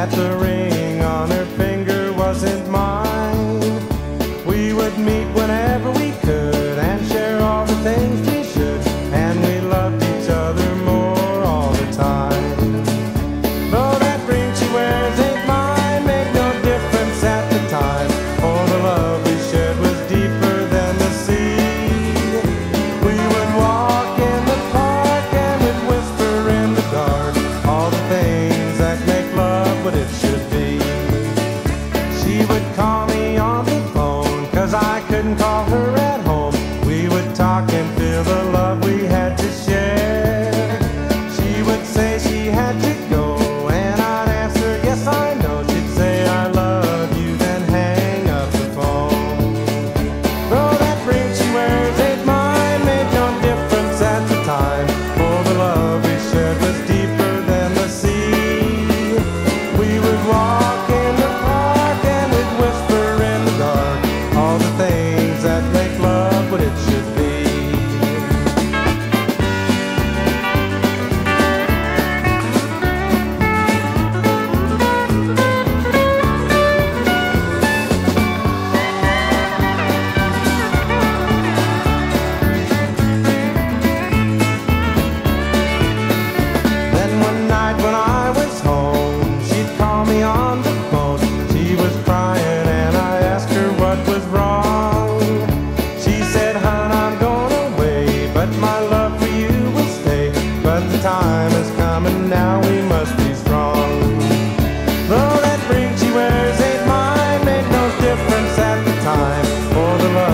that the ring on her finger wasn't mine. We would meet whenever we could and share all the things we should, and we loved each other more all the time. Though that ring she wears ain't mine, made no difference at the time, for the love we shared was deeper than the sea. We would walk in the park and we'd whisper in the dark all the things that make love what it should be. She would call me on the phone 'cause I couldn't call her at home. We would talk and feel the love we had to share. She would say she had to go and I'd answer, yes I know. She'd say I love you, then hang up the phone. Though that ring she wears ain't mine, made no difference at the time, for the love we shared was deeper than the sea. We would walk in the park and we'd whisper in the dark all the things that make love what it should be. Then one night when I was home, she'd call me on the phone. She was crying and I asked her what was wrong. She said, hon, I'm going away, but my love for you will stay. But the time is coming now, we must be strong. Though that ring she wears ain't mine, made no difference at the time, for the love